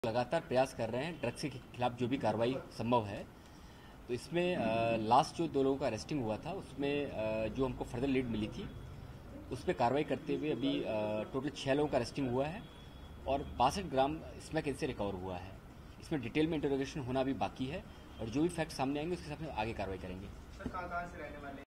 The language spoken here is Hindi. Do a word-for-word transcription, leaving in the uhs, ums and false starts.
लगातार प्रयास कर रहे हैं ड्रग्स के खिलाफ जो भी कार्रवाई संभव है। तो इसमें आ, लास्ट जो दो लोगों का अरेस्टिंग हुआ था उसमें आ, जो हमको फर्दर लीड मिली थी उस पर कार्रवाई करते हुए अभी आ, टोटल छः लोगों का अरेस्टिंग हुआ है और बासठ ग्राम स्मैक इनसे रिकवर हुआ है। इसमें डिटेल में इंटरोगेशन होना अभी बाकी है और जो भी फैक्ट सामने आएंगे उसके हिसाब से आगे कार्रवाई करेंगे। सर कहाँ कहाँ से रहने वाले